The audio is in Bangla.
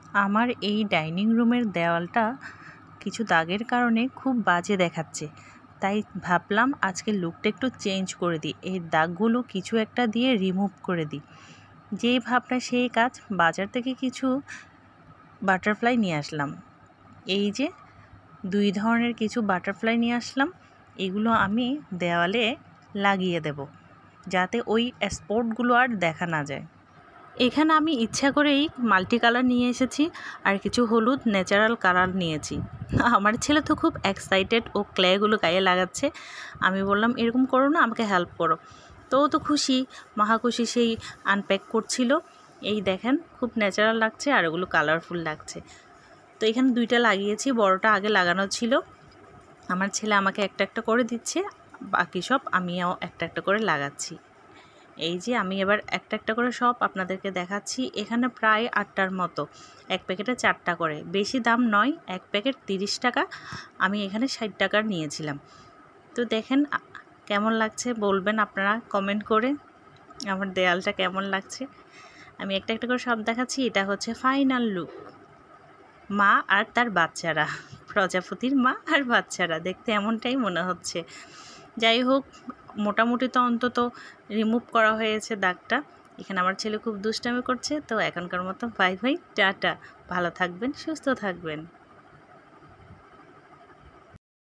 আমার এই ডাইনিং রুমের দেওয়ালটা কিছু দাগের কারণে খুব বাজে দেখাচ্ছে, তাই ভাবলাম আজকে লুকটা একটু চেঞ্জ করে দিই, এই দাগগুলো কিছু একটা দিয়ে রিমুভ করে দিই। যেই ভাবনা সেই কাজ, বাজার থেকে কিছু বাটারফ্লাই নিয়ে আসলাম। এই যে 2 ধরনের কিছু বাটারফ্লাই নিয়ে আসলাম, এগুলো আমি দেওয়ালে লাগিয়ে দেব যাতে ওই স্পটগুলো আর দেখা না যায়। এখানে আমি ইচ্ছা করেই মাল্টি কালার নিয়ে এসেছি আর কিছু হলুদ ন্যাচারাল কালার নিয়েছি। আমার ছেলে তো খুব এক্সাইটেড, ও ক্লেগুলো গায়ে লাগাচ্ছে। আমি বললাম এরকম করো না, আমাকে হেল্প করো। তো ও তো খুশি, মহা খুশি, সেই আনপ্যাক করছিল। এই দেখেন খুব ন্যাচারাল লাগছে আর ওগুলো কালারফুল লাগছে। তো এখানে 2টা লাগিয়েছি, বড়টা আগে লাগানো ছিল। আমার ছেলে আমাকে একটা একটা করে দিচ্ছে, বাকি সব আমিও একটা একটা করে লাগাচ্ছি। এই যে আমি এবার একটা একটা করে সব আপনাদেরকে দেখাচ্ছি। এখানে প্রায় 8টার মতো, এক প্যাকেটে 4টা করে, বেশি দাম নয়, এক প্যাকেট 30 টাকা, আমি এখানে 60 টাকার নিয়েছিলাম। তো দেখেন কেমন লাগছে বলবেন আপনারা কমেন্ট করে, আমার দেয়ালটা কেমন লাগছে। আমি একটা একটা করে সব দেখাচ্ছি। এটা হচ্ছে ফাইনাল লুক, মা আর তার বাচ্চারা, প্রজাপতির মা আর বাচ্চারা, দেখতে এমনটাই মনে হচ্ছে। যাই হোক, মোটামুটি তো অন্তত রিমুভ করা হয়েছে দাগটা। এখানে আমার ছেলে খুব দুষ্টামি করছে। তো এখনকার মতো বাই বাই, টাটা, ভালো থাকবেন, সুস্থ থাকবেন।